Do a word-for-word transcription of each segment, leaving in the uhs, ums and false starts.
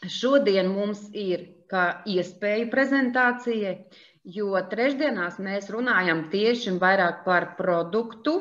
šodien mums ir kā iespēja prezentācija, jo trešdienās mēs runājam tieši vairāk par produktu.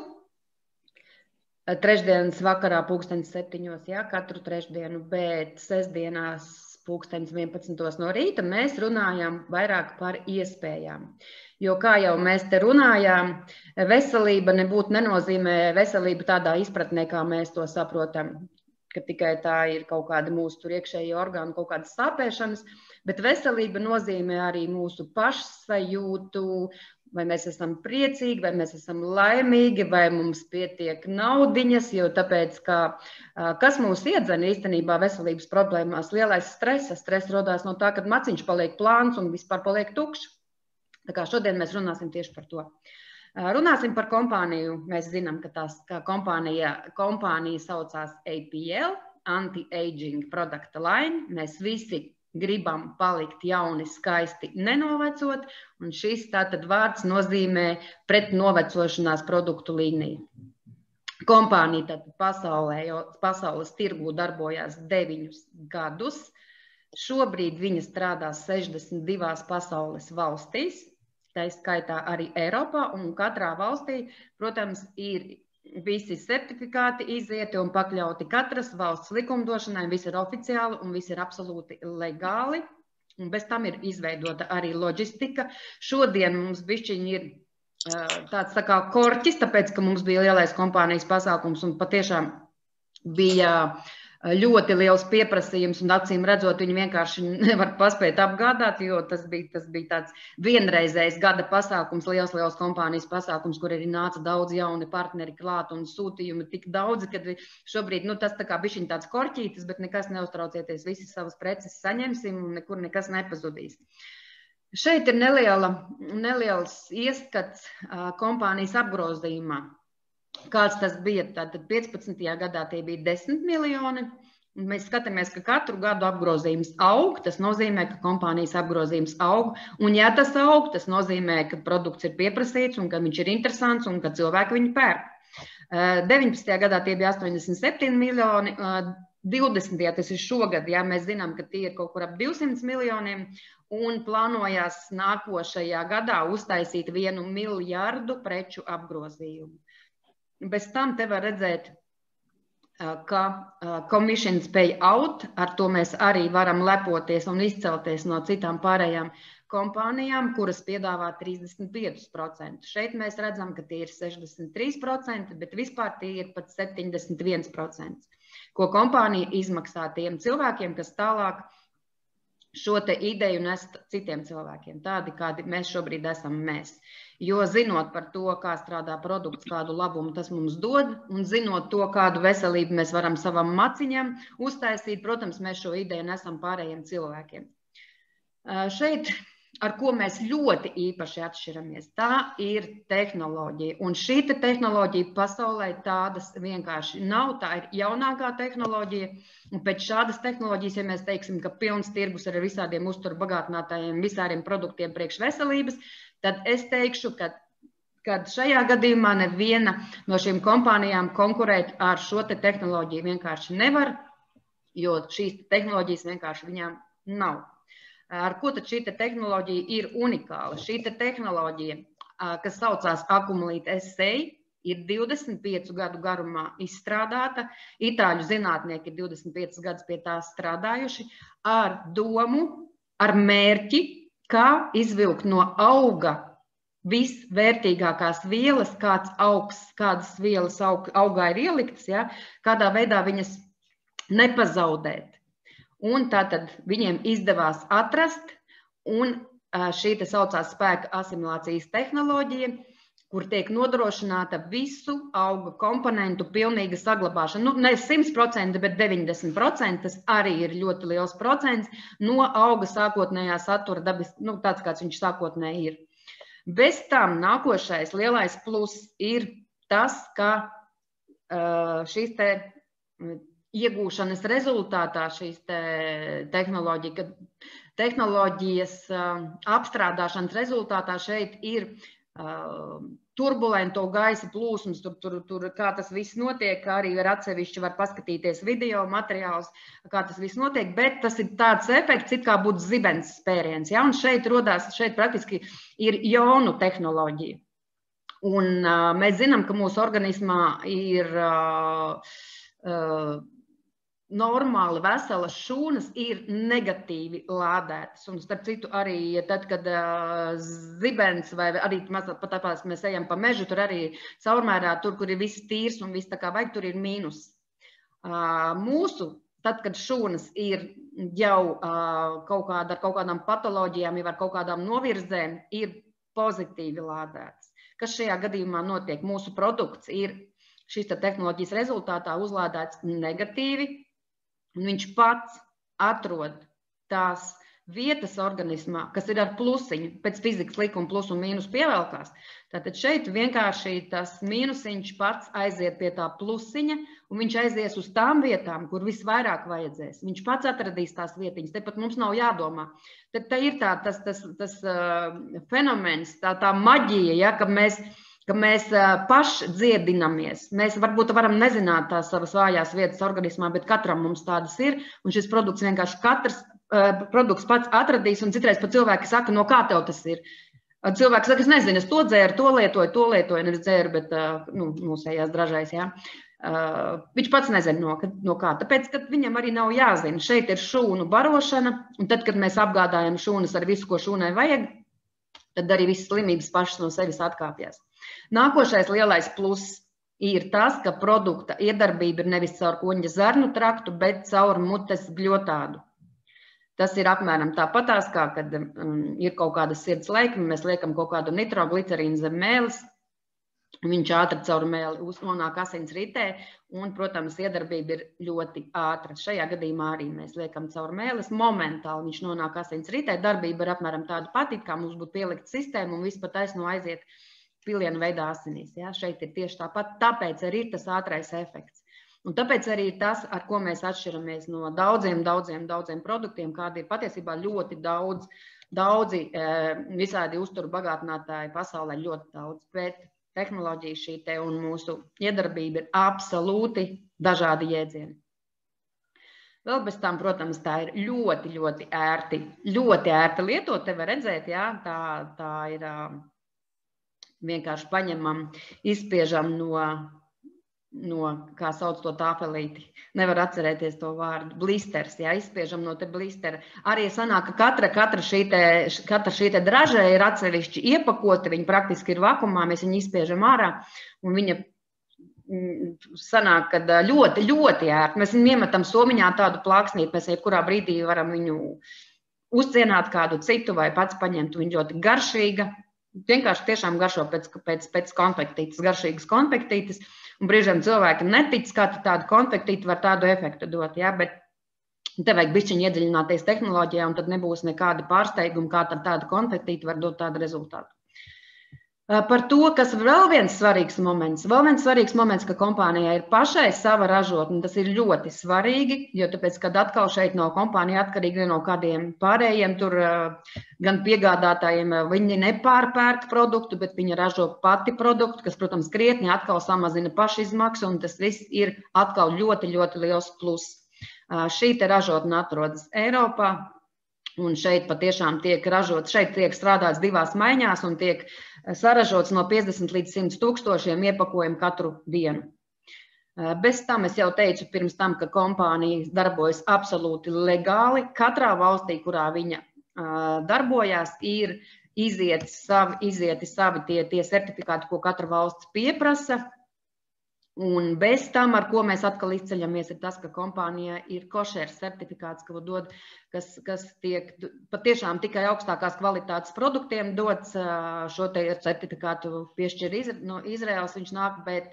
Trešdienas vakarā pulksteņas septiņos, jā, katru trešdienu, bet sestdienās pulksteņas vienpadsmitos no rīta mēs runājam vairāk par iespējām. Jo, kā jau mēs te runājām, veselība nebūtu nenozīmē veselība tādā izpratnē, kā mēs to saprotam, ka tikai tā ir kaut kāda mūsu tur iekšēji orgānu, kaut kādas sāpēšanas, bet veselība nozīmē arī mūsu pašsajūtu, vai mēs esam priecīgi, vai mēs esam laimīgi, vai mums pietiek naudiņas, jo tāpēc, ka kas mūs iedzen īstenībā veselības problēmās, lielais stresa, stress rodās no tā, kad maciņš paliek plāns un vispār paliek tukšs. Tā kā šodien mēs runāsim tieši par to. Runāsim par kompāniju. Mēs zinām, ka tās ka kompānija, kompānija saucās A P L, Anti-Aging Product Line. Mēs visi gribam palikt jauni, skaisti, nenovecot, un šis tātad vārds nozīmē pret novecošanās produktu līniju. Kompānija tātad pasaulē, pasaules tirgū darbojās deviņus gadus. Šobrīd viņa strādā sešdesmit divās pasaules valstīs, tā skaitā arī Eiropā, un katrā valstī, protams, ir visi certifikāti izieti un pakļauti katras valsts likumdošanai, visi ir oficiāli un visi ir absolūti legāli, un bez tam ir izveidota arī loģistika. Šodien mums bišķiņi ir tāds tā kā korķis, tāpēc, ka mums bija lielais kompānijas pasākums un patiešām bija ļoti liels pieprasījums, un acīm redzot, viņi vienkārši nevar paspēt apgādāt, jo tas bija, tas bija tāds vienreizējs gada pasākums, liels, liels kompānijas pasākums, kur arī nāca daudz jauni partneri klāt un sūtījumi tik daudzi, kad šobrīd, nu, tas tā kā bišķiņ tāds korķītis, bet nekas neuztraucieties, visi savas preces saņemsim un nekur nekas nepazudīs. Šeit ir neliela, neliels ieskats kompānijas apgrozījumā. Kāds tas bija, tātad piecpadsmitajā gadā tie bija desmit miljoni, un mēs skatāmies, ka katru gadu apgrozījums aug, tas nozīmē, ka kompānijas apgrozījums aug, un ja tas aug, tas nozīmē, ka produkts ir pieprasīts, un ka viņš ir interesants, un ka cilvēki viņu pērk. deviņpadsmitajā gadā tie bija astoņdesmit septiņi miljoni, divdesmitajā tas ir šogad, ja mēs zinām, ka tie ir kaut kur ap divsimt miljoniem, un plānojās nākošajā gadā uztaisīt vienu miljardu preču apgrozījumu. Bez tam te var redzēt, ka commissions pay out, ar to mēs arī varam lepoties un izcelties no citām pārējām kompānijām, kuras piedāvā trīsdesmit pieci procenti. Šeit mēs redzam, ka tie ir sešdesmit trīs procenti, bet vispār tie ir pat septiņdesmit viens procents, ko kompānija izmaksā tiem cilvēkiem, kas tālāk šo te ideju nest citiem cilvēkiem, tādi, kādi mēs šobrīd esam mēs. Jo zinot par to, kā strādā produkts, kādu labumu tas mums dod, un zinot to, kādu veselību mēs varam savam maciņam uztaisīt, protams, mēs šo ideju nesam pārējiem cilvēkiem. Šeit, ar ko mēs ļoti īpaši atšķiramies, tā ir tehnoloģija. Un šī te tehnoloģija pasaulē tādas vienkārši nav, tā ir jaunākā tehnoloģija. Un pēc šādas tehnoloģijas, ja mēs teiksim, ka pilns tirgus ar visādiem uzturbagātinātājiem, visādiem produktiem priekš veselības, tad es teikšu, ka, ka šajā gadījumā neviena no šīm kompānijām konkurēt ar šo te tehnoloģiju vienkārši nevar, jo šīs tehnoloģijas vienkārši viņām nav. Ar ko tad šī te tehnoloģija ir unikāla? Šī te tehnoloģija, kas saucās Accumulate S A, ir divdesmit piecu gadu garumā izstrādāta. Itāļu zinātnieki ir divdesmit piecus gadus pie tās strādājuši ar domu, ar mērķi, kā izvilkt no auga visvērtīgākās vielas, kāds augs, kādas vielas aug, augā ir ieliktas, ja, kādā veidā viņas nepazaudēt. Un tātad viņiem izdevās atrast, un šī te saucās spēka asimilācijas tehnoloģija, kur tiek nodrošināta visu auga komponentu pilnīga saglabāšana. Nu, ne simt procenti, bet deviņdesmit procenti, tas arī ir ļoti liels procents no auga sākotnējā satura dabas, nu, tāds, kāds viņš sākotnēji ir. Bez tam nākošais lielais pluss ir tas, ka šīs te iegūšanas rezultātā, šīs te tehnoloģija, ka tehnoloģijas apstrādāšanas rezultātā šeit ir turbulento gaisa plūsmas, tur, tur, tur, kā tas viss notiek, arī ar atsevišķi var paskatīties video materiālus, kā tas viss notiek, bet tas ir tāds efekts, it kā būtu zibens spēriens, ja? Un šeit rodās, šeit praktiski ir jonu tehnoloģija. Un uh, mēs zinām, ka mūsu organismā ir uh, uh, normāli veselas šūnas ir negatīvi lādētas. Un starp citu arī tad, kad uh, zibens vai arī mazliet pat tāpēc mēs ejam pa mežu, tur arī caurmērā, tur, kur ir viss tīrs un viss tā kā vajag, tur ir mīnus. Uh, mūsu, tad, kad šūnas ir jau uh, kaut kāda, ar kaut kādām patoloģijām, jau ar kaut kādām novirzēm, ir pozitīvi lādētas. Kas šajā gadījumā notiek? Mūsu produkts ir šīs tehnoloģijas rezultātā uzlādēts negatīvi, un viņš pats atrod tās vietas organismā, kas ir ar plusiņu, pēc fizikas likuma plus un mīnus pievelkās. Tātad šeit vienkārši tas mīnusiņš pats aiziet pie tā plusiņa, un viņš aizies uz tām vietām, kur visvairāk vajadzēs. Viņš pats atradīs tās vietiņas, tepat mums nav jādomā. Tad tā ir tā, tas, tas, tas uh, fenomens, tā, tā maģija, ja, ka mēs... ka mēs paši dziedinamies. Mēs varbūt varam nezināt tās savas vājās vietas organismā, bet katram mums tādas ir, un šis produkts vienkārši katrs uh, produkts pats atradīs, un citreiz pat cilvēki saka, no kā tev tas ir. Cilvēki saka, es nezinu, es to dzēru, to lietoju, to lietoju, nevis dzēru, bet uh, nu, mūsējās dražais, jā. Uh, viņš pats nezina, no, no kā. Tāpēc, ka viņam arī nav jāzina. Šeit ir šūnu barošana, un tad, kad mēs apgādājam šūnas ar visu, ko šūnai vajag, tad arī visas slimības pašas no sevis atkāpjas. Nākošais lielais pluss ir tas, ka produkta iedarbība ir nevis caur kuņģa zarnu traktu, bet caur mutes gļotādu. Tas ir apmēram tāpatās, kā kad um, ir kaut kāda sirds leikme, mēs liekam kaut kādu nitroglicerīnu zem mēles, viņš ātri caur mēli nonāk asins ritē, un, protams, iedarbība ir ļoti ātra. Šajā gadījumā arī mēs liekam caur mēles, momentāli viņš nonāk asins ritē, darbība ir apmēram tāda pati, kā mums būtu pielikt sistēmu, un viss pat taisno aiziet pilienu veidā asinīs. Ja? Šeit ir tieši tāpat, tāpēc arī ir tas ātrais efekts. Un tāpēc arī ir tas, ar ko mēs atšķiramies no daudziem, daudziem, daudziem produktiem, kādi ir patiesībā ļoti daudz, daudzi visādi uzturu bagātinātāji pasaulē ļoti daudz, bet tehnoloģija šī te un mūsu iedarbība ir absolūti dažādi jēdzieni. Vēl bez tām, protams, tā ir ļoti, ļoti ērti, ļoti ērti lietot, te var redzēt, jā, tā, tā ir vienkārši paņemam, izspiežam no, no, kā sauc to tāfelīti, nevar atcerēties to vārdu, blisters, jā, izspiežam no te blistera. Arī sanāk, ka katra, katra šī te, katra šī te dražē ir atsevišķi iepakota, viņa praktiski ir vakumā, mēs viņu izspiežam ārā, un viņa sanāk, ka ļoti, ļoti ērti. Mēs viņu iemetam somiņā tādu plāksnīti, mēs jebkurā brīdī varam viņu uzcienāt kādu citu vai pats paņemt, viņa ļoti garšīga. Vienkārši tiešām garšo pēc, pēc, pēc konfektītes, garšīgas konfektītes, un brīžiem cilvēki netic, kā tādu konfektīti var tādu efektu dot, ja? Bet te vajag bišķiņi iedziļināties tehnoloģijā, un tad nebūs nekādi pārsteigumi, kā tad tāda konfektīte var dot tādu rezultātu. Par to, kas vēl viens svarīgs moments, vēl viens svarīgs moments, ka kompānijai ir pašai sava ražotne, tas ir ļoti svarīgi, jo tāpēc, kad atkal šeit nav kompānija atkarīgi no kādiem pārējiem, tur gan piegādātājiem, viņi nepārpērk produktu, bet viņi ražo pati produktu, kas, protams, krietni atkal samazina pašizmaksu, un tas viss ir atkal ļoti, ļoti liels pluss. Šī te ražotne atrodas Eiropā, un šeit patiešām tiek ražots, šeit tiek strādāts divās maiņās un tiek saražots no piecdesmit līdz simt tūkstošiem iepakojumu katru dienu. Bez tam es jau teicu pirms tam, ka kompānija darbojas absolūti legāli. Katrā valstī, kurā viņa darbojās, ir izieti savi, izieti savi tie, tie certifikāti, ko katra valsts pieprasa. Un bez tam, ar ko mēs atkal izceļamies, ir tas, ka kompānijā ir košērs certifikāts, ko dod, kas, kas tiek patiešām tikai augstākās kvalitātes produktiem dots. Šo te certifikātu piešķir no Izraēlas, viņš nāk, bet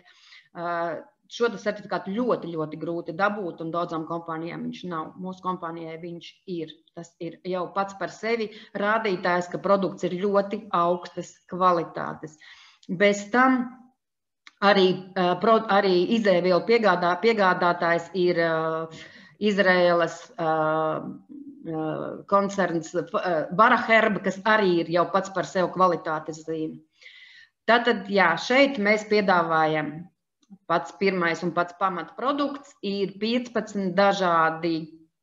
šo te certifikātu ļoti, ļoti grūti dabūt, un daudzām kompānijām viņš nav. Mūsu kompānijai viņš ir. Tas ir jau pats par sevi rādītājs, ka produkts ir ļoti augstas kvalitātes. Bez tam Arī, arī izēvielu piegādā, piegādātājs ir uh, Izraēlas uh, uh, koncerns uh, Baraherba, kas arī ir jau pats par sevi kvalitātes zīme. Tātad, jā, šeit mēs piedāvājam pats pirmais un pats pamatprodukts ir piecpadsmit dažādi,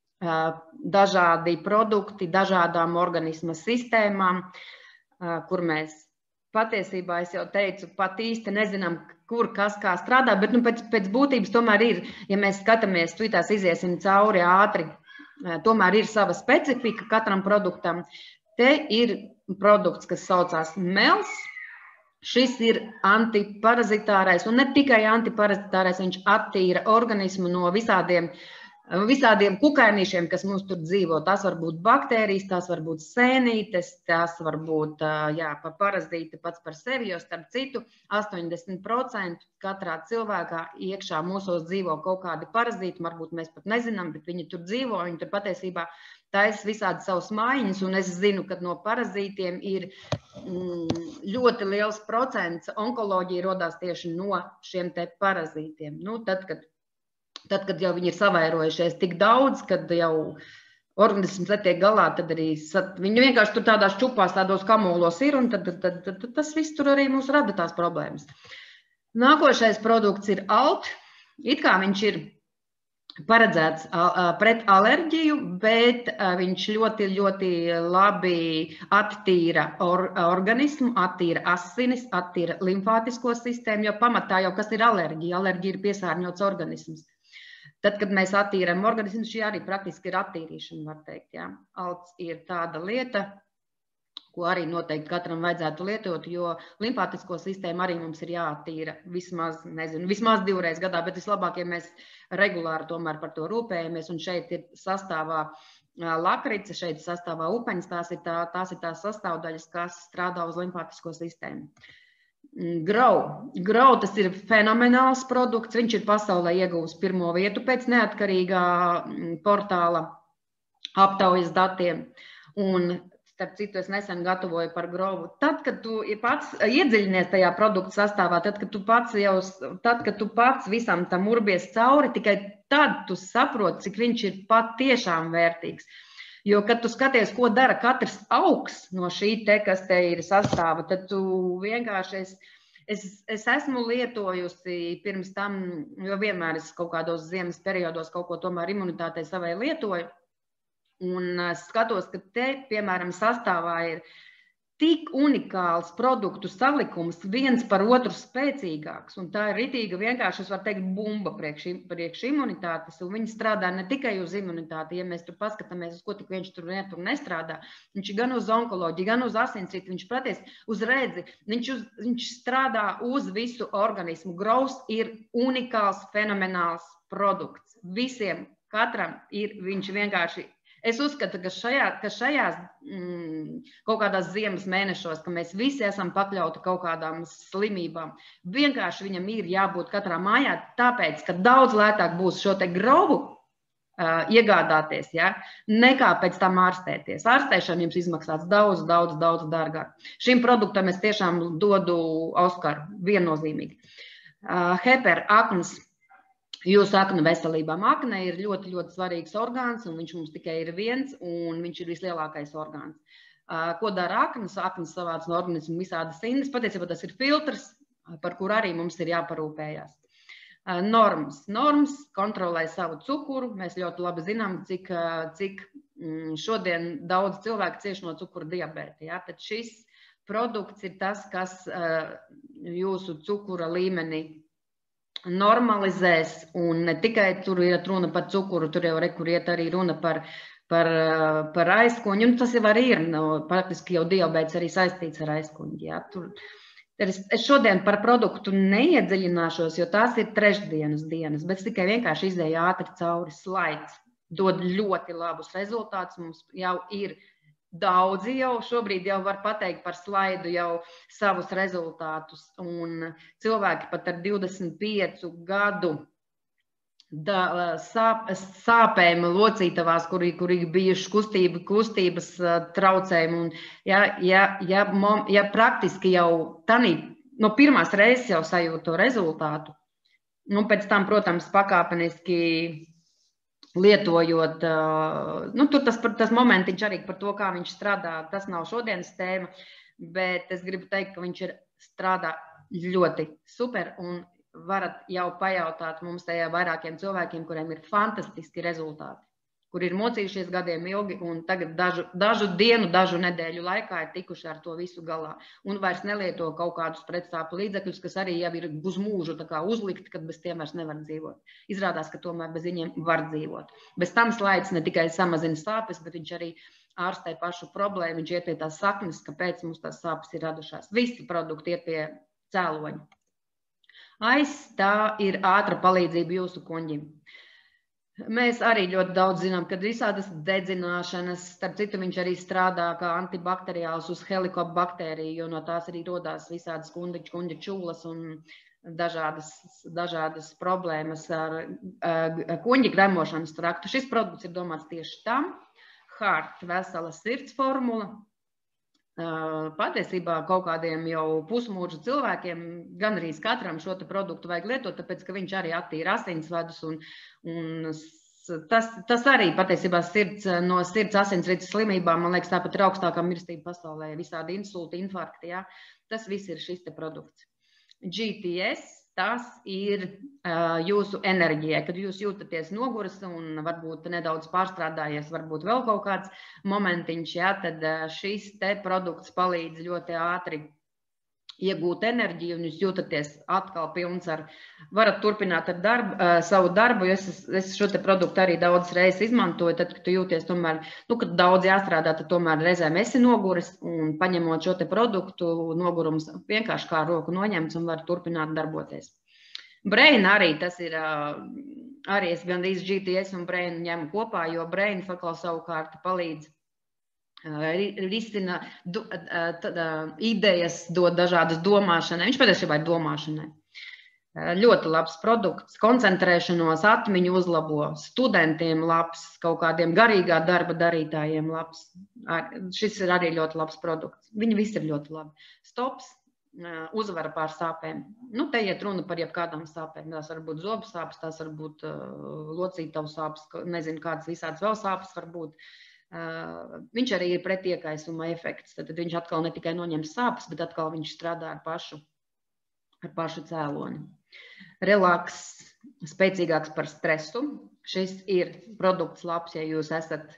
dažādi produkti dažādām organisma sistēmām, kur mēs patiesībā, es jau teicu, pat īsti nezinām, kur kas kā strādā, bet nu, pēc, pēc būtības tomēr ir, ja mēs skatāmies, tūlītās iziesim cauri ātri, tomēr ir sava specifika katram produktam. Te ir produkts, kas saucās mels. Šis ir antiparazitārais, un ne tikai antiparazitārais, viņš attīra organismu no visādiem, visādiem kukainīšiem, kas mums tur dzīvo. Tas var būt baktērijas, tās var būt sēnītes, tās var būt, jā, pa parazīti pats par sevi, jo starp citu astoņdesmit procenti katrā cilvēkā iekšā mūsos dzīvo kaut kādi parazīti, varbūt mēs pat nezinām, bet viņi tur dzīvo, viņi tur patiesībā taisa visādi savus mājiņus, un es zinu, ka no parazītiem ir ļoti liels procents onkoloģija rodās tieši no šiem te parazītiem. Nu, tad, kad, tad, kad jau viņi ir savairojušies tik daudz, kad jau organisms netiek galā, tad arī viņi vienkārši tur tādās čupās, tādos kamolos ir, un tad, tad, tad, tad tas viss tur arī mums rada tās problēmas. Nākošais produkts ir alt. It kā viņš ir paredzēts pret alerģiju, bet viņš ļoti, ļoti labi attīra or, organismu, attīra asinis, attīra limfātisko sistēmu, jo pamatā jau kas ir alerģija? Alerģija ir piesārņots organisms. Tad, kad mēs attīram organismu, šī arī praktiski ir attīrīšana, var teikt. Ja? Alts ir tāda lieta, ko arī noteikti katram vajadzētu lietot, jo limfātisko sistēmu arī mums ir jāattīra vismaz, nezinu, vismaz divreiz gadā, bet vislabāk, ja mēs regulāri tomēr par to rūpējamies, un šeit ir sastāvā lakrice, šeit sastāvā upeņas, tās ir, tā, tās ir tās sastāvdaļas, kas strādā uz limfātisko sistēmu. Grow. Grow, tas ir fenomenāls produkts, viņš ir pasaulē ieguvis pirmo vietu pēc neatkarīgā portāla aptaujas datiem, un starp citu, es nesen gatavoju par grovu. Tad, kad tu pats iedziļinies tajā produktu sastāvā, tad, kad tu pats, jau, tad, kad tu pats visam tam urbies cauri, tikai tad tu saproti, cik viņš ir patiešām vērtīgs. Jo, kad tu skaties, ko dara katrs augs no šī te, kas te ir sastāva, tad tu vienkārši, es, es, es esmu lietojusi pirms tam, jo vienmēr es kaut kādos ziemas periodos kaut ko tomēr imunitātei savai lietoju. Un skatos, ka te, piemēram, sastāvā ir tik unikāls produktu salikums, viens par otru spēcīgāks. Un tā ir ritīga vienkārši, es varu teikt, bumba priekš, priekš imunitātes. Un viņi strādā ne tikai uz imunitāti, ja mēs tur paskatāmies, uz ko tik viņš tur, ne, tur nestrādā. Viņš ir gan uz onkoloģiju, gan uz asinsritu, viņš praties uz redzi. Viņš, uz, viņš strādā uz visu organismu. Grows ir unikāls, fenomenāls produkts. Visiem, katram ir viņš vienkārši. Es uzskatu, ka, šajā, ka šajās mm, kaut kādās ziemas mēnešos, ka mēs visi esam pakļauti kaut kādām slimībām, vienkārši viņam ir jābūt katrā mājā, tāpēc, ka daudz lētāk būs šo te grovu uh, iegādāties, ja, nekā pēc tam ārstēties. Ārstēšana jums izmaksās daudz, daudz, daudz dārgāk. Šim produktam es tiešām dodu Oskaru viennozīmīgi. Uh, Heper, aknas. Jūsu aknu veselībām. Akne ir ļoti, ļoti svarīgs orgāns, un viņš mums tikai ir viens, un viņš ir vislielākais orgāns. Ko dara aknas? Aknas savāc no organismu visādas indes. Patiesībā tas ir filtrs, par kur arī mums ir jāparūpējās. Normas. Normas kontrolē savu cukuru. Mēs ļoti labi zinām, cik, cik šodien daudz cilvēku cieš no cukura diabēta. Ja? Tad šis produkts ir tas, kas jūsu cukura līmeni normalizēs, un ne tikai tur ir runa par cukuru, tur jau rekur iet arī runa par, par, par aizkuņu, un tas jau arī ir, no, praktiski jau diabēts arī saistīts ar aizkuņu. Ja? Tur, es, es šodien par produktu neiedziļināšos, jo tās ir trešdienas dienas, bet tikai vienkārši izēja ātri cauri slaids, dod ļoti labus rezultātus, mums jau ir daudzi jau šobrīd jau var pateikt par slaidu jau savus rezultātus, un cilvēki pat ar divdesmit piecu gadu da, sāp, sāpēm locītavās, kuri, kuri bijuši kustība, kustības traucējumi, un ja, ja, ja, ja praktiski jau tanī, no pirmās reizes jau sajūt to rezultātu, nu pēc tam, protams, pakāpeniski lietojot, nu, tur tas, tas momentiņš arī par to, kā viņš strādā, tas nav šodienas tēma, bet es gribu teikt, ka viņš ir strādā ļoti super un varat jau pajautāt mums tajā vairākiem cilvēkiem, kuriem ir fantastiski rezultāti, kur ir mocījušies gadiem ilgi un tagad dažu, dažu dienu, dažu nedēļu laikā ir tikuši ar to visu galā un vairs nelieto kaut kādus pretstāpu līdzekļus, kas arī jau ir uz mūžu tā kā uzlikti, kad bez tiem vairs nevar dzīvot. Izrādās, ka tomēr bez viņiem var dzīvot. Bez tam slaids ne tikai samazina sāpes, bet viņš arī ārstē pašu problēmu, viņš iet pie tās saknes, kāpēc mums tās sāpes ir radušās. Visi produkti iet pie cēloņa. Aiz tā ir ātra palīdzība jūsu kuņģim. Mēs arī ļoti daudz zinām, ka visādas dedzināšanas, starp citu viņš arī strādā kā antibakteriāls uz helikobakteriju, jo no tās arī rodās visādas kuņģa, kuņģa čūlas un dažādas, dažādas problēmas ar uh, kuņģa gremošanas traktu. Šis produkts ir domāts tieši tam. Heart, vesela sirds formula. Patiesībā kaut kādiem jau pusmūža cilvēkiem gan arī katram šo te produktu vajag lietot, tāpēc, ka viņš arī attīra asinsvadus un, un tas, tas arī patiesībā sirds, no sirds asinsrites slimībām, man liekas, tāpat ir augstākā mirstība pasaulē, visādi insulti, infarkti, jā. Tas viss ir šis te produkts. G T S, tas ir uh, jūsu enerģija, kad jūs jūtaties noguris un varbūt nedaudz pārstrādājies, varbūt vēl kaut kāds momentiņš, jā, tad uh, šis te produkts palīdz ļoti ātri iegūt enerģiju un jūs jūtaties atkal pilns ar, varat turpināt ar darbu, uh, savu darbu, jo es, es šo te produktu arī daudz reizes izmantoju, tad, kad tu jūties tomēr, nu, kad daudz jāstrādā, tad tomēr reizēm esi noguris un paņemot šo te produktu, nogurums vienkārši kā roku noņemts un var turpināt darboties. Brain arī, tas ir, uh, arī es gandrīz G T S un Brain ņemu kopā, jo Brain atkal savukārt palīdz risina du, tad, idejas, dod dažādas domāšanai. Viņš patiesībā ir domāšanai. Ļoti labs produkts, koncentrēšanos, atmiņu uzlabo, studentiem labs, kaut kādiem garīgā darba darītājiem labs. Šis ir arī ļoti labs produkts. Viņi visi ir ļoti labi. Stops, uzvara pār sāpēm. Nu, te iet runa par jebkādām sāpēm. Tās var būt zobu sāpes, tās var būt locītavu sāpes, nezinu, kādas visādas vēl sāpes var būt. Uh, viņš arī ir pretiekaisuma efekts, tad viņš atkal ne tikai noņem sāpes, bet atkal viņš strādā ar pašu, ar pašu cēloni. Relaks, spēcīgāks par stresu. Šis ir produkts labs, ja jūs esat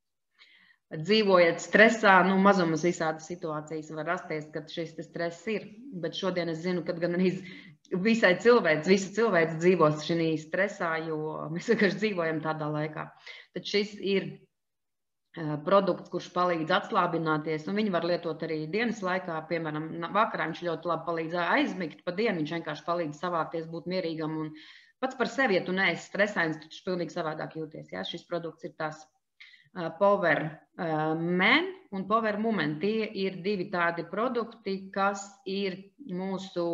dzīvojat stresā, nu mazumas visādas situācijas var rasties, kad šis stress ir, bet šodien es zinu, ka gan arī visai cilvēks, visa cilvēks dzīvos šī stresā, jo mēs vienkārši dzīvojam tādā laikā. Tad šis ir produkts, kurš palīdz atslābināties, un viņi var lietot arī dienas laikā, piemēram, vakarā viņš ļoti labi palīdz aizmigt, pa dienu viņš vienkārši palīdz savākties, būt mierīgam, un pats par sevi, ja tu neesi stresains, tu pilnīgi savādāk jūties, jā, šis produkts ir tas Power Man un Power Moment, tie ir divi tādi produkti, kas ir mūsu,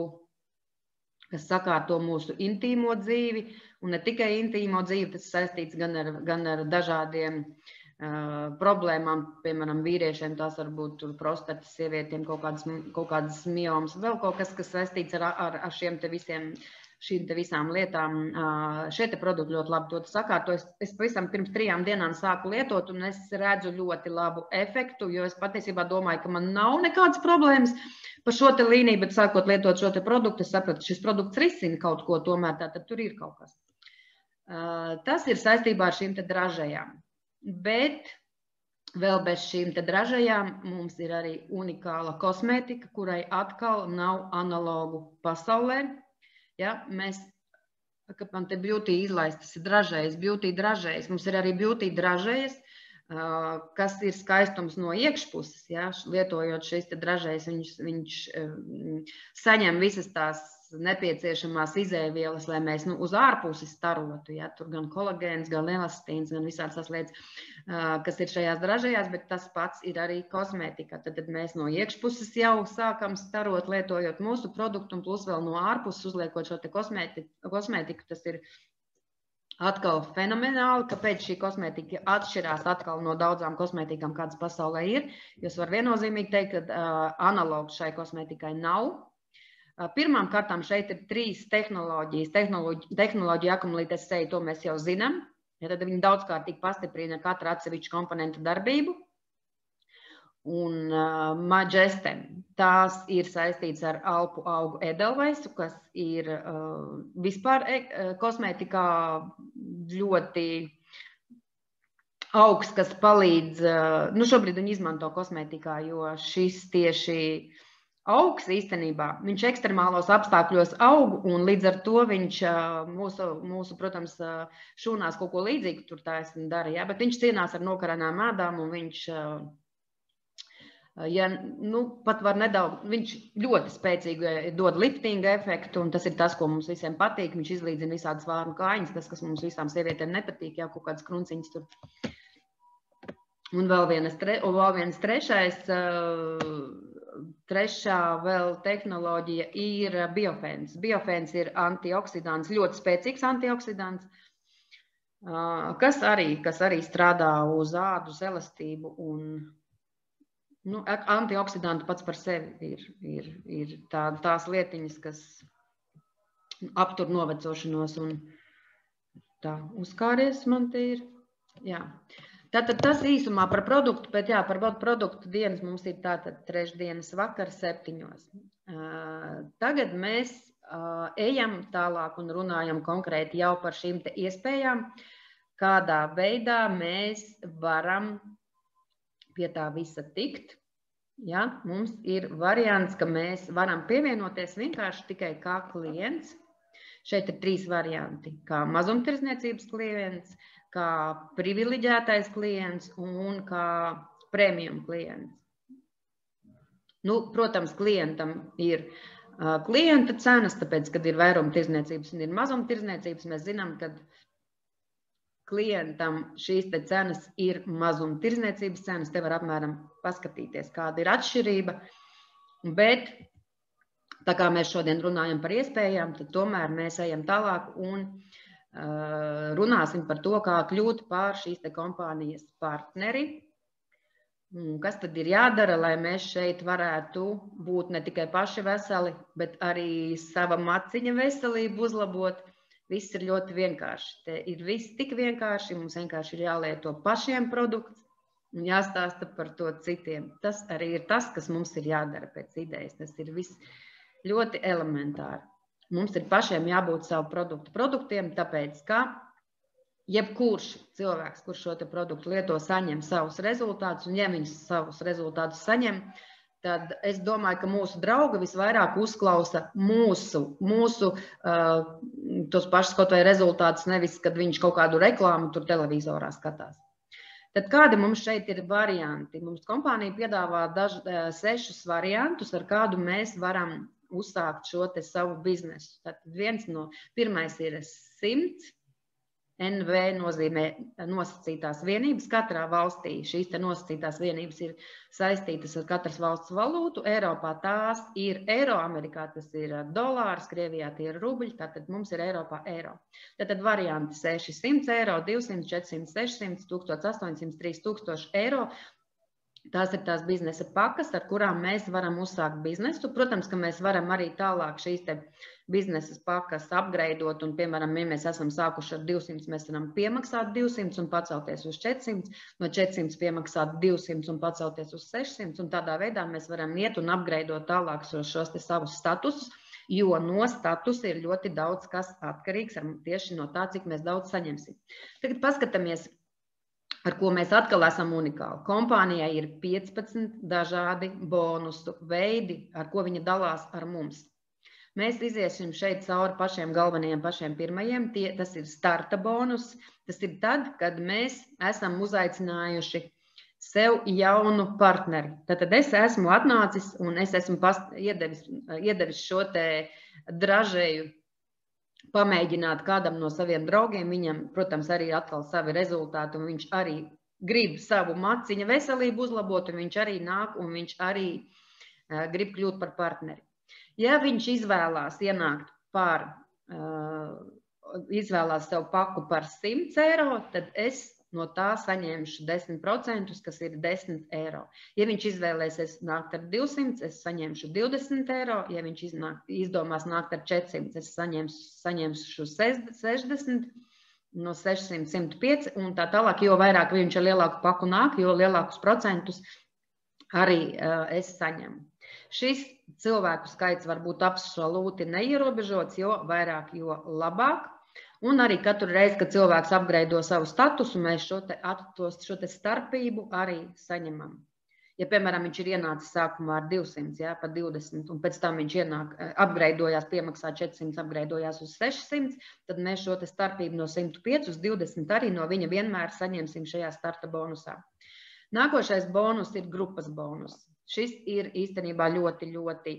kas sakārto mūsu intīmo dzīvi, un ne tikai intīmo dzīvi, tas saistīts gan ar, gan ar dažādiem Uh, problēmām, piemēram, vīriešiem, tās var būt prostatas, sievietiem kaut kādas, kaut kādas miomas, vēl kaut kas, kas saistīts ar, ar, ar šiem te visiem, šīm te visām lietām. Uh, šie te produkti ļoti labi to sakārto. Es, es pavisam pirms trijām dienām sāku lietot, un es redzu ļoti labu efektu, jo es patiesībā domāju, ka man nav nekādas problēmas par šo te līniju, bet sākot lietot šo te produktu, es sapratu, šis produkts risina kaut ko, tomēr tātad tur ir kaut kas. Uh, tas ir saistībā ar šīm te dražajām. Bet vēl bez šīm te dražajām mums ir arī unikāla kosmētika, kurai atkal nav analogu pasaulē. Ja, mēs, ka man te beauty izlaistas ir dražējas, beauty dražējas, mums ir arī beauty dražējas, kas ir skaistums no iekšpuses. Ja, lietojot šīs te dražējas, viņš, viņš saņem visas tās nepieciešamās izēvielas, lai mēs nu, uz ārpusi starotu. Ja? Tur gan kolagēns, gan elastīns, gan visādas tās lietas, uh, kas ir šajās dražajās, bet tas pats ir arī kosmētika. Tad, tad mēs no iekšpuses jau sākam starot, lietojot mūsu produktu, un plus vēl no ārpuses uzliekot šo te kosmētiku. kosmētiku. Tas ir atkal fenomenāli, kāpēc šī kosmētika atšķirās atkal no daudzām kosmētikām, kādas pasaulē ir. Jūs var viennozīmīgi teikt, ka uh, analogs šai kosmētikai nav. Pirmām kārtām šeit ir trīs tehnoloģijas. Tehnoloģija, tehnoloģija akumulītes seja, to mēs jau zinām. Ja, tad viņi daudzkārtīgi pastiprina katra atsevišķa komponenta darbību. un uh, Majestem. Tās ir saistīts ar alpu augu edelveisu, kas ir uh, vispār e, kosmētikā ļoti augs, kas palīdz, uh, nu šobrīd viņi izmanto kosmētikā, jo šis tieši augs īstenībā, viņš ekstremālos apstākļos aug, un līdz ar to viņš mūsu, mūsu protams, šūnās kaut ko līdzīgu tur taisni dara, ja? Bet viņš cīnās ar nokaranām ādām, un viņš, ja, nu, pat var nedaudz, viņš ļoti spēcīgi dod liftinga efektu, un tas ir tas, ko mums visiem patīk, viņš izlīdzina visādas vārnu kājiņas, tas, kas mums visām sievietēm nepatīk, ja kaut kādas krunciņas tur. Un vēl vienas, tre, un vēl viens trešais, Trešā vēl tehnoloģija ir biofēns. Biofēns ir antioksidants, ļoti spēcīgs antioksidants, kas arī, kas arī strādā uz ādu, uz elastību. Un, nu, antioksidanti pats par sevi ir, ir, ir tā, tās lietiņas, kas aptur novecošanos. Un tā, uzkāries man te ir. Jā. Tātad tas īsumā par produktu, bet jā, par produktu dienas mums ir tātad trešdienas vakar septiņos. Tagad mēs ejam tālāk un runājam konkrēti jau par šīm te iespējām, kādā veidā mēs varam pie tā visa tikt. Ja? Mums ir variants, ka mēs varam pievienoties vienkārši tikai kā klients. Šeit ir trīs varianti, kā mazumtirdzniecības klients, kā privileģētais klients un kā premium klients. Nu, protams, klientam ir uh, klienta cenas, tāpēc, kad ir vairumtirdzniecības un ir mazumtirdzniecības, mēs zinām, ka klientam šīs te cenas ir mazumtirdzniecības cenas. Te var apmēram paskatīties, kāda ir atšķirība, bet tā kā mēs šodien runājam par iespējām, tad tomēr mēs ejam tālāk un runāsim par to, kā kļūt par šīs te kompānijas partneri. Kas tad ir jādara, lai mēs šeit varētu būt ne tikai paši veseli, bet arī sava maciņa veselību uzlabot. Viss ir ļoti vienkārši. Te ir viss tik vienkārši, mums vienkārši ir jālieto pašiem produkts un jāstāsta par to citiem. Tas arī ir tas, kas mums ir jādara pēc idejas. Tas ir viss ļoti elementāri. Mums ir pašiem jābūt savu produktu produktiem, tāpēc, ka jebkurš cilvēks, kurš šo te produktu lieto, saņem savus rezultātus, un ja viņš savus rezultātus saņem, tad es domāju, ka mūsu draugi visvairāk uzklausa mūsu, mūsu uh, tos pašus kaut vai rezultātus, nevis, kad viņš kaut kādu reklāmu tur televizorā skatās. Tad kādi mums šeit ir varianti? Mums kompānija piedāvā daž, sešus variantus, ar kādu mēs varam uzsākt šo te savu biznesu. Tad viens no, pirmais ir simts, N V nozīmē nosacītās vienības. Katrā valstī šīs te nosacītās vienības ir saistītas ar katras valsts valūtu. Eiropā tās ir eiro, Amerikā tas ir dolārs, Krievijā tie ir rubļi, tātad mums ir Eiropā eiro. Tātad varianti sešsimt eiro, divsimt, četrsimt, sešsimt, tūkstoš astoņsimt, trīs tūkstoši eiro. Tās ir tās biznesa pakas, ar kurām mēs varam uzsākt biznesu. Protams, ka mēs varam arī tālāk šīs te biznesa pakas upgradeot, un, piemēram, ja mēs esam sākuši ar divsimt, mēs varam piemaksāt divsimt un pacelties uz četrsimt, no četrsimt piemaksāt divsimt un pacelties uz sešsimt, un tādā veidā mēs varam iet un upgradeot tālāk šos te savus statusus, jo no statusa ir ļoti daudz kas atkarīgs tieši no tā, cik mēs daudz saņemsim. Tagad paskatāmies, ar ko mēs atkal esam unikāli. Kompānijai ir piecpadsmit dažādi bonusu veidi, ar ko viņa dalās ar mums. Mēs iziesim šeit cauri pašiem galvenajiem, pašiem pirmajiem. Tie, tas ir starta bonus. Tas ir tad, kad mēs esam uzaicinājuši sev jaunu partneri. Tātad es esmu atnācis un es esmu past, iedevis, iedevis šo te dražēju pamēģināt kādam no saviem draugiem, viņam, protams, arī atkal savi rezultāti, un viņš arī grib savu maciņa veselību uzlabot, un viņš arī nāk, un viņš arī uh, grib kļūt par partneri. Ja viņš izvēlās ienākt par, uh, izvēlās sev paku par simt eiro, tad es no tā saņemšu desmit procentus, kas ir desmit eiro. Ja viņš izvēlēsies nākt ar divsimt, es saņemšu divdesmit eiro. Ja viņš iznāk, izdomās nākt ar četrsimt, es saņemšu, saņemšu sešdesmit, no sešsimt, simt pieci un tā tālāk. Jo vairāk viņš ar lielāku paku nāk, jo lielākus procentus arī uh, es saņemu. Šis cilvēku skaits var būt absolūti neierobežots, jo vairāk, jo labāk. Un arī katru reizi, kad cilvēks apgreido savu statusu, mēs šo te, atos, šo te starpību arī saņemam. Ja, piemēram, viņš ir ienācis sākumā ar divsimt, jā, pa divdesmit, un pēc tam viņš ienāk, apgreidojās, piemaksā četri simti, apgreidojās uz sešsimt, tad mēs šo te starpību no simt pieci uz divdesmit arī no viņa vienmēr saņemsim šajā starta bonusā. Nākošais bonus ir grupas bonus. Šis ir īstenībā ļoti, ļoti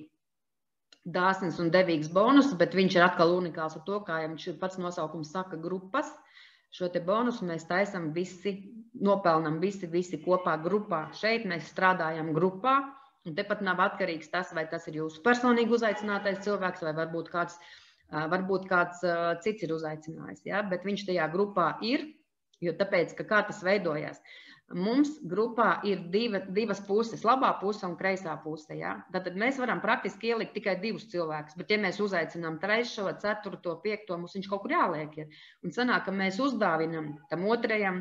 dāsnis un devīgs bonus, bet viņš ir atkal unikāls ar to, kā viņš pats nosaukums saka, grupas. Šo te bonusu mēs taisam visi, nopelnam visi, visi kopā grupā. Šeit mēs strādājam grupā, un tepat nav atkarīgs tas, vai tas ir jūsu personīgi uzaicinātais cilvēks, vai varbūt kāds, varbūt kāds cits ir uzaicinājis, ja? Bet viņš tajā grupā ir, jo tāpēc, ka kā tas veidojās. Mums grupā ir diva, divas puses, labā puse un kreisā puse. Ja? Tad mēs varam praktiski ielikt tikai divus cilvēkus, bet ja mēs uzaicinām trešo, ceturto, piekto, mums viņš kaut kur jāliek ir. Un sanāk, ka mēs uzdāvinam tam otrajam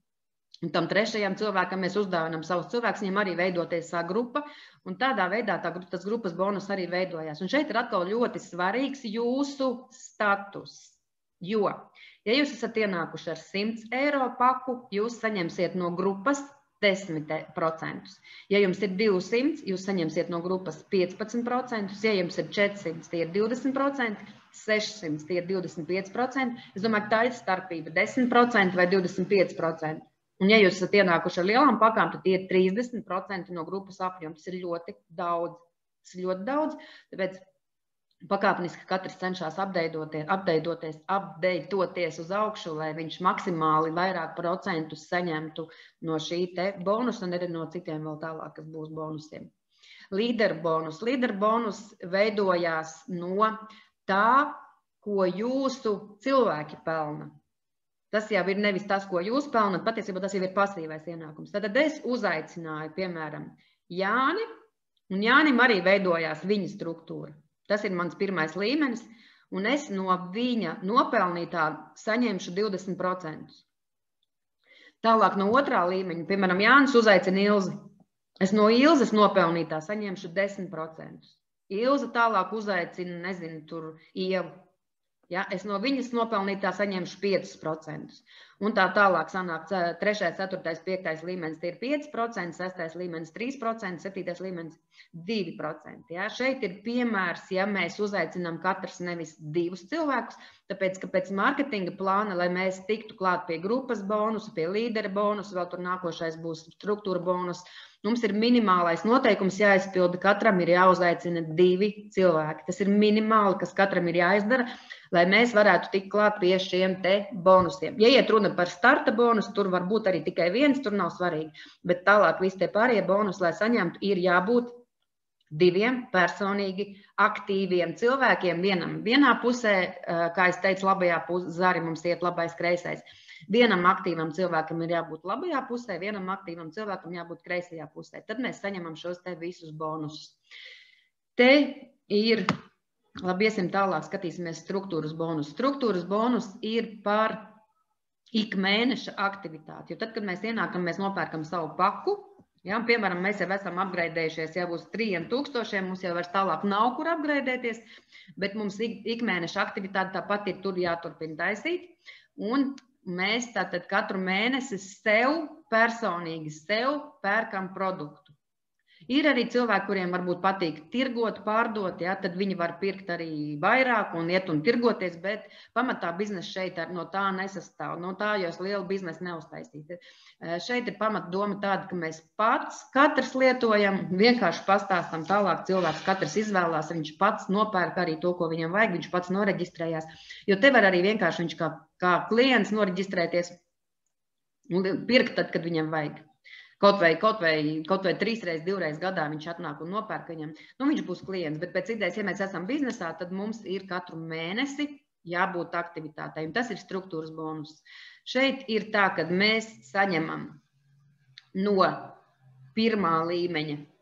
un tam trešajam cilvēkam, mēs uzdāvinam savus cilvēkus, viņam arī veidoties sā grupa, un tādā veidā tā, tas grupas bonus arī veidojās. Un šeit ir atkal ļoti svarīgs jūsu status, jo ja jūs esat ienākuši ar simts eiro paku, jūs saņemsiet no grupas desmit procentus. Ja jums ir divsimt, jūs saņemsiet no grupas piecpadsmit procentus. Ja jums ir četrsimt, tie ir divdesmit procenti, sešsimt, tie ir divdesmit pieci procenti. Es domāju, ka tā ir starpība desmit procenti vai divdesmit pieci procenti. Un ja jūs esat ienākuši ar lielām pakām, tad tie ir trīsdesmit procenti no grupas apjoma. Tas ir ļoti daudz. Tas ir ļoti daudz, tāpēc pakāpeniski katrs cenšas apdeidoties, apdeidoties, apdeitoties uz augšu, lai viņš maksimāli vairāk procentus saņemtu no šī te bonusa un arī no citiem vēl tālāk, kas būs bonusiem. Līderu bonus. Līderu bonus veidojās no tā, ko jūsu cilvēki pelna. Tas jau ir nevis tas, ko jūs pelnat, patiesībā tas jau ir pasīvais ienākums. Tad es uzaicināju, piemēram, Jāni, un Jānim arī veidojās viņa struktūra. Tas ir mans pirmais līmenis, un es no viņa nopelnītā saņemšu divdesmit procentus. Tālāk no otrā līmeņa, piemēram, Jānis uzaicina Ilzi. Es no Ilzes nopelnītā saņemšu desmit procentus. Ilze tālāk uzaicina, nezinu, tur Ievu. Ja, es no viņas nopelnītā saņemšu piecus procentus. Un tā tālāk sanāk trešais, ceturtais, piektais līmenis tie ir pieci procenti, sestais līmenis trīs procenti, septītais līmenis divi procenti. Ja. Šeit ir piemērs, ja mēs uzaicinām katrs nevis divus cilvēkus, tāpēc, ka pēc marketinga plāna, lai mēs tiktu klāt pie grupas bonusa, pie līdera bonusa, vēl tur nākošais būs struktūra bonus, mums ir minimālais noteikums jāizpilda, katram ir jāuzaicina divi cilvēki. Tas ir minimāli, kas katram ir jāizdara, lai mēs varētu tikt klāt pie šiem te bonusiem. Ja iet runa par starta bonusu, tur var būt arī tikai viens, tur nav svarīgi. Bet tālāk visi tie pārējie bonusi, lai saņemtu, ir jābūt diviem personīgi aktīviem cilvēkiem. Vienam vienā pusē, kā es teicu, labajā pusē, zari mums iet labais, kreisais. Vienam aktīvam cilvēkam ir jābūt labajā pusē, vienam aktīvam cilvēkam jābūt kreisajā pusē. Tad mēs saņemam šos te visus bonusus. Te ir, labi, iesim tālāk, skatīsimies struktūras bonus. Struktūras bonus ir par ik mēneša aktivitāti. Jo tad, kad mēs ienākam, mēs nopērkam savu paku, ja, piemēram, mēs jau esam apgraidējušies jau uz trījiem tūkstošiem, mums jau vairs tālāk nav kur apgraidēties, bet mums ik, ik mēneša aktivitāte tāpat ir tur jāturpina taisīt. Un mēs tātad katru mēnesi sev, personīgi sev pērkam produktu. Ir arī cilvēki, kuriem varbūt patīk tirgot, pārdot, ja, tad viņi var pirkt arī vairāk un iet un tirgoties, bet pamatā biznesa šeit no tā nesastāv. No tā jūs lielu biznesu neuztaisīt. Šeit ir pamat doma tāda, ka mēs pats katrs lietojam, vienkārši pastāstam tālāk cilvēks, katrs izvēlās, viņš pats nopērk arī to, ko viņam vajag, viņš pats noreģistrējās. Jo te var arī vienkārši viņš kā, kā klients noreģistrēties un pirkt tad, kad viņam vajag. Kaut vai, kaut vai, kaut vai trīsreiz, divreiz gadā viņš atnāk un nopērk viņam. Nu, viņš būs klients, bet pēc idejas, ja mēs esam biznesā, tad mums ir katru mēnesi jābūt aktivitātei. Un tas ir struktūras bonus. Šeit ir tā, ka mēs saņemam no pirmā līmeņa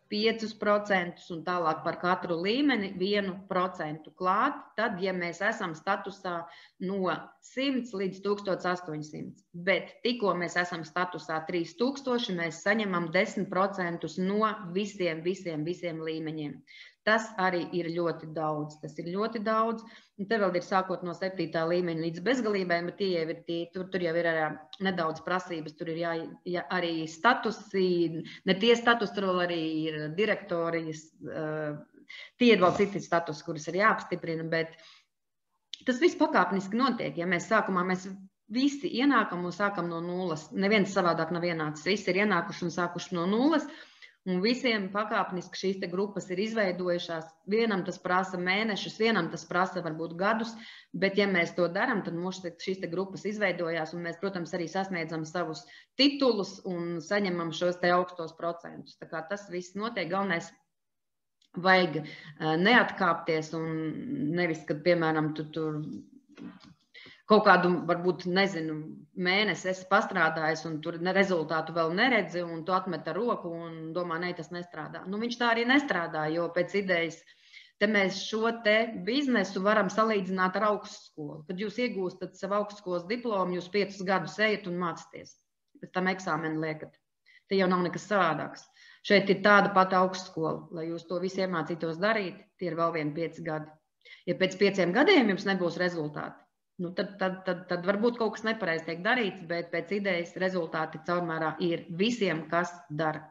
piecus procentus un tālāk par katru līmeni vienu procentu klāt, tad, ja mēs esam statusā no simts līdz tūkstoš astoņsimt. Bet tikko mēs esam statusā trīs tūkstoši, mēs saņemam desmit procentus no visiem, visiem, visiem līmeņiem. Tas arī ir ļoti daudz. Tas ir ļoti daudz. Un te vēl ir sākot no septītā līmeņa līdz bezgalībai, bet tie jau ir tie, tur, tur jau ir arī nedaudz prasības, tur ir jā, jā, arī statusi, ne tie status, tur vēl arī ir direktorijas, uh, tie ir vēl citi status, kurus ir jāapstiprina, bet tas viss pakāpeniski notiek. Ja mēs sākumā mēs visi ienākam un sākam no nulles, neviens savādāk nav ienācis, visi ir ienākuši un sākuši no nulles, un visiem pakāpeniski šīs te grupas ir izveidojušās. Vienam tas prasa mēnešus, vienam tas prasa varbūt gadus, bet ja mēs to darām, tad mums šīs te grupas izveidojās, un mēs, protams, arī sasniedzam savus titulus un saņemam šos te augstos procentus. Tā kā tas viss notiek, galvenais vajag neatkāpties un nevis, kad, piemēram, tu tur kaut kādu, varbūt, nezinu, mēnesi esi pastrādājis un tur rezultātu vēl neredzi un tu atmet ar roku un domā, ne, tas nestrādā. Nu, viņš tā arī nestrādā, jo pēc idejas te mēs šo te biznesu varam salīdzināt ar augstskolu. Kad jūs iegūstat savu augstskolas diplomu, jūs piecus gadus ejat un mācāties. Pēc tam eksāmenu liekat. Te jau nav nekas savādāks. Šeit ir tāda pati augstskola, lai jūs to visu iemācītos darīt, tie ir vēl vieni pieci gadi. Ja pēc pieciem gadiem jums nebūs rezultāti, nu, tad, tad, tad, tad varbūt kaut kas nepareizi tiek darīts, bet pēc idejas rezultāti caurmērā ir visiem, kas dara.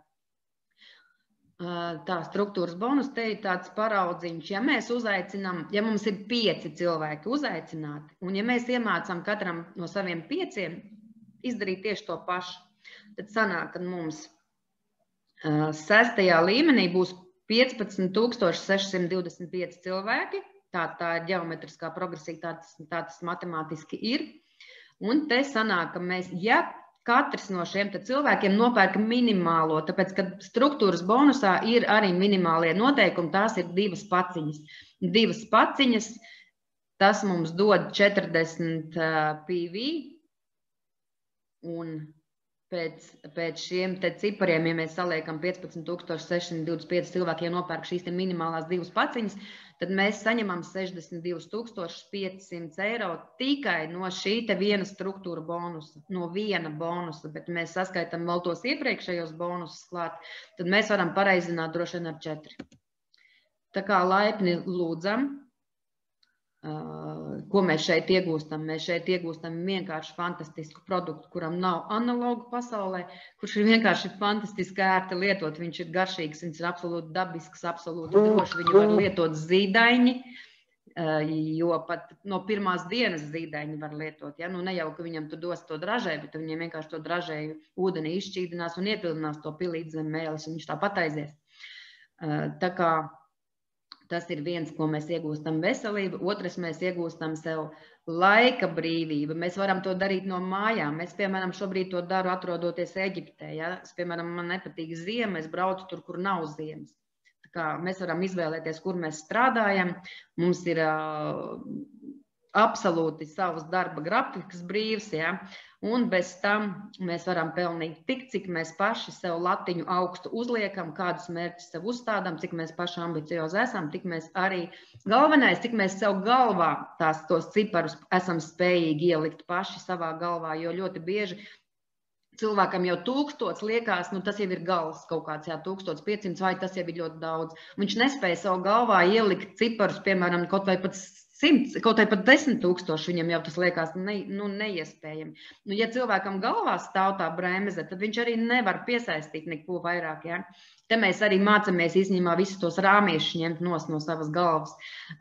Tā struktūras bonus, te ir tāds paraudziņš. Ja mēs uzaicinām, ja mums ir pieci cilvēki uzaicināti, un ja mēs iemācām katram no saviem pieciem izdarīt tieši to pašu, tad sanāk, ka mums sestajā līmenī būs piecpadsmit tūkstoši sešsimt divdesmit pieci cilvēki. Tā, tā ir ģeometriskā progresija, tā tas, tā tas matemātiski ir. Un te sanāk, ka mēs, ja katrs no šiem te cilvēkiem nopērk minimālo, tāpēc, ka struktūras bonusā ir arī minimālie noteikumi, tās ir divas paciņas. Divas paciņas, tas mums dod četrdesmit P V, un pēc, pēc šiem te cipariem, ja mēs saliekam piecpadsmit tūkstoši sešsimt divdesmit pieci cilvēkiem nopērk šīs te minimālās divas paciņas, tad mēs saņemam sešdesmit divus tūkstošus piecsimt eiro tikai no šī te viena struktūra bonusa, no viena bonusa, bet mēs saskaitam vēl tos iepriekšējos bonusus klāt, tad mēs varam pareizināt droši vien ar četri. Tā kā laipni lūdzam, ko mēs šeit iegūstam. Mēs šeit iegūstam vienkārši fantastisku produktu, kuram nav analogu pasaulē, kurš ir vienkārši fantastiski ērti lietot. Viņš ir garšīgs, viņš ir absolūti dabisks, absolūti droši. Viņu var lietot zīdaiņi, jo pat no pirmās dienas zīdaiņi var lietot. Ja? Nu, ne jau, ka viņam tu dos to dražēju, bet viņam vienkārši to dražēju ūdeni izšķīdinās un iepildinās to pilīt zem mēles, un viņš tāpat aizies. Tā kā tas ir viens, ko mēs iegūstam veselību. Otrs, mēs iegūstam sev laika brīvību. Mēs varam to darīt no mājām. Mēs, piemēram, šobrīd to daru atrodoties Eģiptē. Ja? Es, piemēram, man nepatīk ziema, es braucu tur, kur nav ziemas. Tā kā mēs varam izvēlēties, kur mēs strādājam. Mums ir uh, absolūti savs darba grafiks brīvs, ja? Un bez tam mēs varam pelnīt tik, cik mēs paši sev latiņu augstu uzliekam, kādus mērķus sev uzstādām, cik mēs paši ambiciozi esam, tik mēs arī galvenais, cik mēs sev galvā tās tos ciparus esam spējīgi ielikt paši savā galvā, jo ļoti bieži cilvēkam jau tūkstots liekas, nu tas jau ir gals kaut kāds, jā, tūkstots piecsimts vai tas jau ir ļoti daudz. Viņš nespēja savu galvā ielikt ciparus, piemēram, kaut vai pat simts, kaut vai pat desmit tūkstoši, viņam jau tas liekas ne, nu, neiespējami. Nu, ja cilvēkam galvā stāv tā bremze, tad viņš arī nevar piesaistīt neko vairāk. Ja? Te mēs arī mācāmies īstenībā visus tos rāmiešus ņemt nos no savas galvas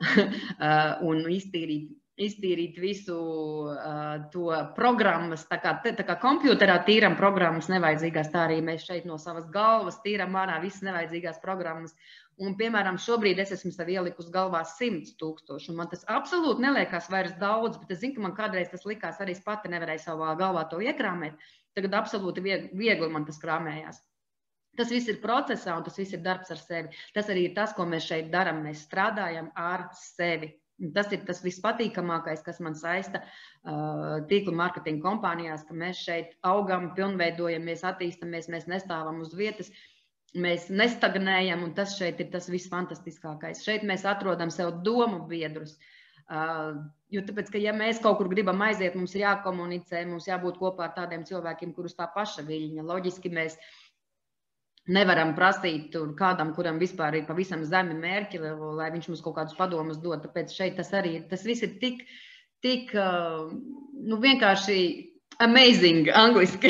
un iztīrīt, iztīrīt visu uh, to programmas. Tā kā, tā kā kompjuterā tīram programmas nevajadzīgās, tā arī mēs šeit no savas galvas tīram ārā visas nevajadzīgās programmas. Un, piemēram, šobrīd es esmu sev ielikusi galvā simts tūkstoši, un man tas absolūti neliekas vairs daudz, bet es zinu, ka man kādreiz tas likās, arī es pati nevarēju savā galvā to iekrāmēt, tagad absolūti viegli man tas krāmējās. Tas viss ir procesā, un tas viss ir darbs ar sevi. Tas arī ir tas, ko mēs šeit darām, mēs strādājam ar sevi. Tas ir tas vispatīkamākais, kas man saista uh, tīklu mārketinga kompānijās, ka mēs šeit augam, pilnveidojamies, attīstamies, mēs nestāvam uz vietas. mēs nestagnējam, un tas šeit ir tas viss fantastiskākais. Šeit mēs atrodam sev domu biedrus. Uh, jo tāpēc, ka ja mēs kaut kur gribam aiziet, mums ir jākomunicē, mums jābūt kopā ar tādiem cilvēkiem, kurus tā paša viļņa. Loģiski mēs nevaram prasīt tur kādam, kuram vispār ir pavisam zemi mērķi, lai viņš mums kaut kādus padomus dod. Tāpēc šeit tas arī ir, tas viss ir tik, tik uh, nu vienkārši amazing, angliski.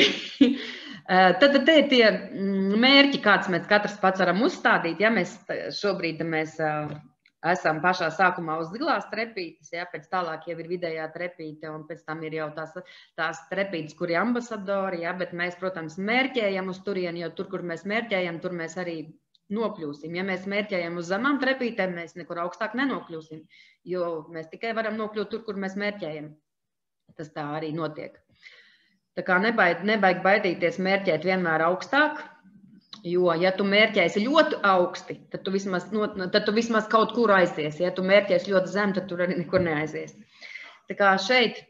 Tad, tad te ir tie mērķi, kāds mēs katrs pats varam uzstādīt. Ja mēs šobrīd mēs esam pašā sākumā uz zilās trepītes, ja, pēc tālāk jau ir vidējā trepīte, un pēc tam ir jau tās, tās trepītes, kur ir ambasadori, ja, bet mēs, protams, mērķējam uz turieni, jo tur, kur mēs mērķējam, tur mēs arī nokļūsim. Ja mēs mērķējam uz zemām trepītēm, mēs nekur augstāk nenokļūsim, jo mēs tikai varam nokļūt tur, kur mēs mērķējam. Tas tā arī notiek. Tā kā nebaid, nebaid baidīties mērķēt vienmēr augstāk, jo, ja tu mērķēsi ļoti augsti, tad tu vismaz, no, tad tu vismaz kaut kur aizies. Ja tu mērķēsi ļoti zem, tad tur arī nekur neaizies. Tā kā šeit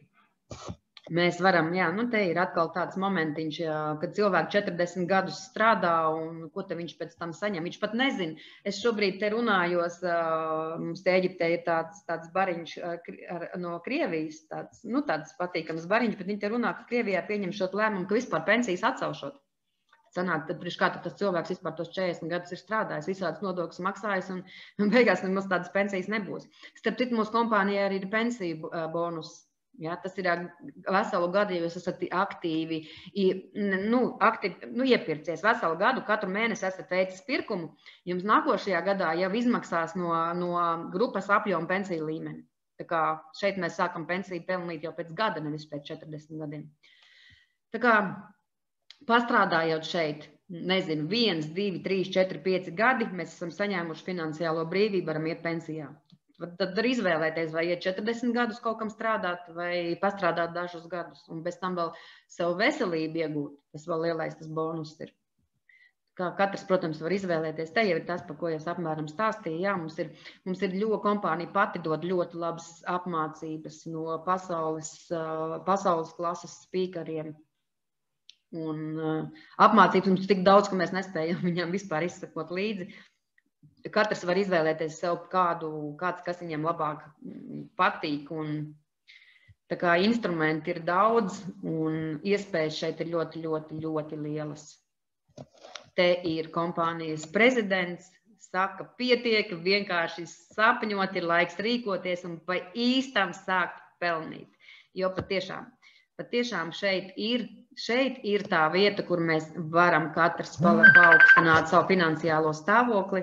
mēs varam, jā, nu te ir atkal tāds momentiņš, jā, kad cilvēki četrdesmit gadus strādā un ko te viņš pēc tam saņem. Viņš pat nezin. Es šobrīd te runājos, mums te Eģiptē ir tāds, tāds bariņš ar, no Krievijas, tāds, nu tāds patīkams bariņš, bet viņi te runā, ka Krievijā pieņem šot lēmumu, ka vispār pensijas atcelšot. Sanāk, tad priekš kā tas cilvēks vispār tos četrdesmit gadus ir strādājis, visādas nodokļus maksājis un, un beigās nemaz tādas pensijas nebūs. Starp citu, mūsu kompānijā arī ir pensiju bonus. Ja, tas ir veselu gadu, ja jūs esat aktīvi, nu, aktīvi nu, iepircies veselu gadu, katru mēnesi esat veicis pirkumu, jums nākošajā gadā jau izmaksās no, no grupas apjoma pensiju līmeni. Tā kā šeit mēs sākam pensiju pelnīt jau pēc gada, nevis pēc četrdesmit gadiem. Tā kā pastrādājot šeit, nezinu, viens, divi, trīs, četri, pieci gadi, mēs esam saņēmuši finansiālo brīvību, varam iet pensijā. Tad var izvēlēties, vai iet četrdesmit gadus kaut kam strādāt, vai pastrādāt dažus gadus, un bez tam vēl savu veselību iegūt. Tas vēl lielais tas bonus ir. Kā katrs, protams, var izvēlēties. Te jau ir tas, par ko es apmēram stāstīju. Jā, mums ir, mums ir ļoti kompānija pati dod ļoti labas apmācības no pasaules, pasaules klases spīkariem. Un apmācības mums tik daudz, ka mēs nespējam viņam vispār izsakot līdzi. Katrs var izvēlēties sev kādu, kāds, kas viņam labāk patīk, un tā kā instrumenti ir daudz, un iespējas šeit ir ļoti, ļoti, ļoti lielas. Te ir kompānijas prezidents, saka, pietiek, vienkārši sapņot, ir laiks rīkoties un pa īstam sākt pelnīt. Jo patiešām, patiešām šeit ir, šeit ir tā vieta, kur mēs varam katrs paaugstināt savu finansiālo stāvokli,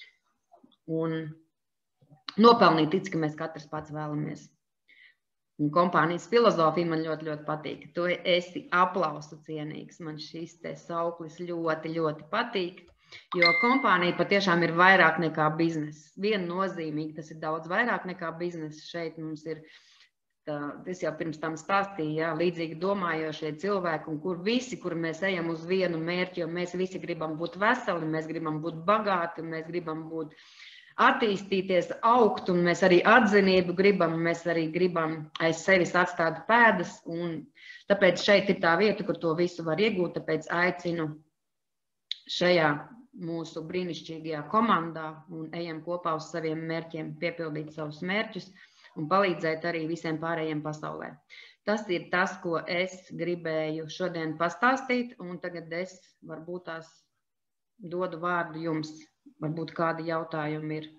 un nopelnīt tic, ka mēs katrs pats vēlamies. Un kompānijas filozofija man ļoti, ļoti patīk. Tu esi aplausu cienīgs. Man šis te sauklis ļoti, ļoti patīk, jo kompānija patiešām ir vairāk nekā bizness. Viennozīmīgi tas ir daudz vairāk nekā bizness. Šeit mums ir, tā, es jau pirms tam stāstīju, jā, līdzīgi domājošie cilvēki, un kur visi, kur mēs ejam uz vienu mērķi, jo mēs visi gribam būt veseli, mēs gribam būt bagāti, mēs gribam būt attīstīties, augt, un mēs arī atzinību gribam, mēs arī gribam aiz sevis atstāt pēdas, un tāpēc šeit ir tā vieta, kur to visu var iegūt, tāpēc aicinu šajā mūsu brīnišķīgajā komandā un ejam kopā uz saviem mērķiem, piepildīt savus mērķus un palīdzēt arī visiem pārējiem pasaulē. Tas ir tas, ko es gribēju šodien pastāstīt, un tagad es varbūt tās dodu vārdu jums. Varbūt kādi jautājumi ir.